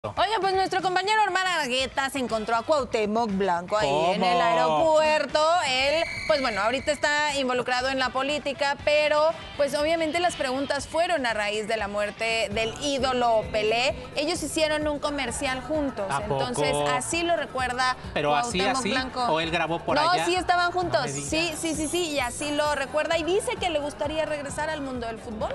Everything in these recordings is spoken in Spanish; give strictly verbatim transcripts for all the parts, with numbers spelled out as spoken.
Oye, pues nuestro compañero Omar Argueta se encontró a Cuauhtémoc Blanco ahí ¿Cómo? en el aeropuerto. Él, pues bueno, ahorita está involucrado en la política, pero pues obviamente las preguntas fueron a raíz de la muerte del ídolo Pelé. Ellos hicieron un comercial juntos, ¿A poco? entonces así lo recuerda Pero así, Cuauhtémoc así, Blanco. ¿o él grabó por no, allá? No, sí estaban No juntos, me digas. sí, sí, sí, sí, y así lo recuerda y dice que le gustaría regresar al mundo del fútbol.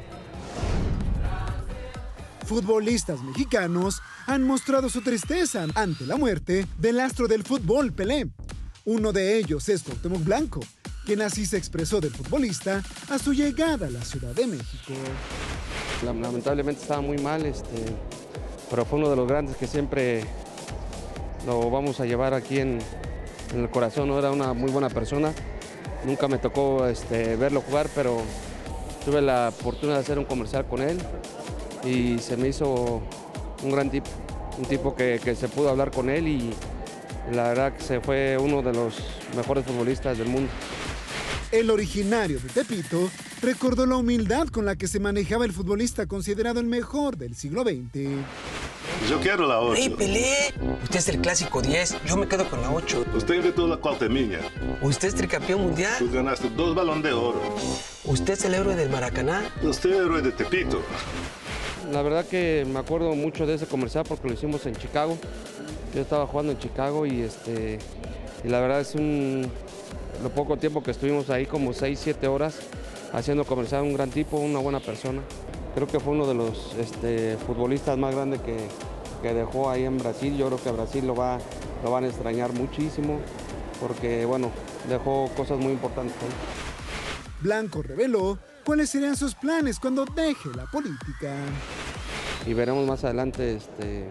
Futbolistas mexicanos han mostrado su tristeza ante la muerte del astro del fútbol Pelé. Uno de ellos es Cuauhtémoc Blanco, quien así se expresó del futbolista a su llegada a la Ciudad de México. Lamentablemente estaba muy mal, este, pero fue uno de los grandes que siempre lo vamos a llevar aquí en, en el corazón, ¿no? Era una muy buena persona. Nunca me tocó este, verlo jugar, pero tuve la oportunidad de hacer un comercial con él y se me hizo un gran tipo, un tipo que, que se pudo hablar con él y la verdad que se fue uno de los mejores futbolistas del mundo. El originario de Tepito recordó la humildad con la que se manejaba el futbolista considerado el mejor del siglo veinte. Yo quiero la ocho. ¡Ey, Pelé! Usted es el clásico diez, yo me quedo con la ocho. Usted inventó la Cuauhtémiña. Usted es tricampeón mundial. Tú ganaste dos balones de oro. Usted es el héroe del Maracaná. Usted es el héroe de Tepito. La verdad que me acuerdo mucho de ese comercial porque lo hicimos en Chicago. Yo estaba jugando en Chicago y, este, y la verdad es un... Lo poco tiempo que estuvimos ahí, como seis, siete horas, haciendo comercial, un gran tipo, una buena persona. Creo que fue uno de los este, futbolistas más grandes que, que dejó ahí en Brasil. Yo creo que a Brasil lo, va, lo van a extrañar muchísimo porque, bueno, dejó cosas muy importantes ahí. Blanco reveló cuáles serían sus planes cuando deje la política. Y veremos más adelante este,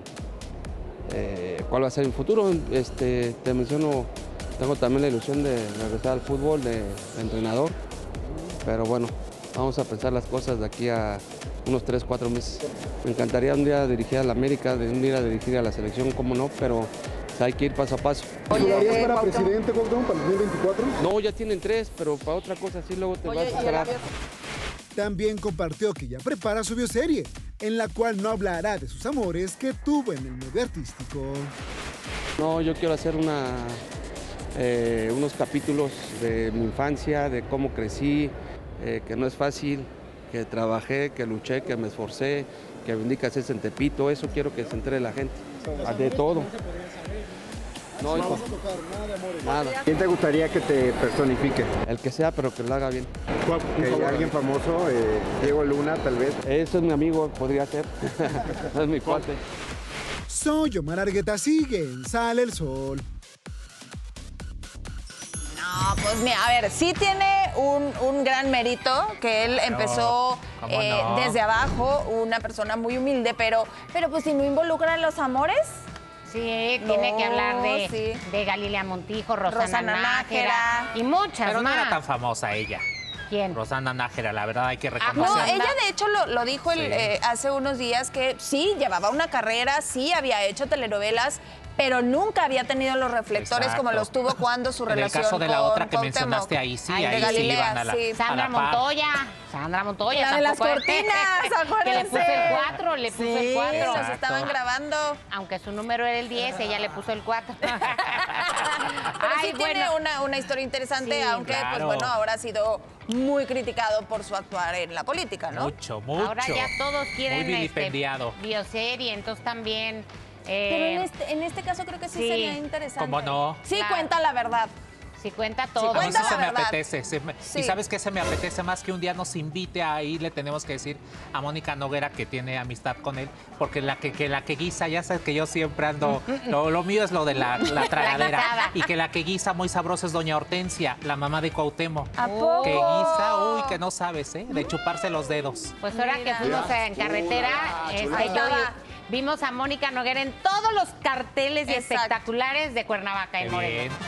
eh, cuál va a ser el futuro. Este, te menciono, tengo también la ilusión de regresar al fútbol de, de entrenador, pero bueno, vamos a pensar las cosas de aquí a unos tres, cuatro meses. Me encantaría un día dirigir a la América, de un día dirigir a la selección, cómo no, pero hay que ir paso a paso. ¿Jugarías para presidente, Cuauhtémoc, para el dos mil veinticuatro? No, ya tienen tres, pero para otra cosa sí luego te vas a esperar. También compartió que ya prepara su bioserie, en la cual no hablará de sus amores que tuvo en el medio artístico. No, yo quiero hacer una, eh, unos capítulos de mi infancia, de cómo crecí, eh, que no es fácil, que trabajé, que luché, que me esforcé, que vendí cassettes en Tepito. Eso quiero que se entere la gente, de todo. No, hijo, nada. ¿Quién te gustaría que te personifique? El que sea, pero que lo haga bien. Que alguien famoso, eh, Diego Luna, tal vez. Eso es mi amigo, podría ser. Es mi cuate. Soy Omar Argueta, sigue en Sale el Sol. No, pues mira, a ver, sí tiene un, un gran mérito que él Claro, empezó ¿cómo eh, no? desde abajo, una persona muy humilde, pero, pero pues si no involucra los amores. Sí, No, tiene que hablar de, sí. de Galilea Montijo, Rosana, Rosana Nájera, Nájera. y muchas Pero no más. era tan famosa ella. ¿Quién? Rosana Nájera, la verdad hay que No, reconocerla. ella de hecho lo, lo dijo el, Sí. eh, hace unos días que sí, llevaba una carrera, sí había hecho telenovelas, pero nunca había tenido los reflectores Exacto. como los tuvo cuando su En el relación caso de la con otra que Cuauhtémoc. mencionaste ahí, sí, Ay, de ahí sí Galilea, iban a la, sí. a Sandra la par. Montoya. Sandra Montoya. La de las tampoco- cortinas, Que le acuérdense. puso el cuatro, le puso el Sí, cuatro. los Exacto. estaban grabando. Aunque su número era el diez, ella le puso el cuatro. Pero Ay, sí tiene bueno. una, una historia interesante, Sí, aunque pues claro. bueno, ahora ha sido muy criticado por su actuar en la política, ¿no? Mucho, mucho. Ahora ya todos quieren Muy vilipendiado. este, bioserie, entonces también... eh, Pero en este, en este caso creo que sí, sí. sería interesante. ¿Cómo no? Sí, Claro. cuenta la verdad. si cuenta todo. A mí Cuenta sí la se me verdad. apetece. se me- Sí. Y ¿sabes qué se me apetece más? Que un día nos invite ahí, le tenemos que decir a Mónica Noguera que tiene amistad con él, porque la que, que la que guisa, ya sabes que yo siempre ando, lo, lo mío es lo de la, la tragadera, guisada. y que la que guisa muy sabrosa es doña Hortensia, la mamá de Cuauhtémoc. ¿A poco? Que guisa, uy, que no sabes, ¿eh? De chuparse los dedos. Pues ahora Mira. que fuimos en carretera, este, Ahí yo- estaba. vimos a Mónica Noguera en todos los carteles y Exacto. espectaculares de Cuernavaca, en Qué Morelos. bien.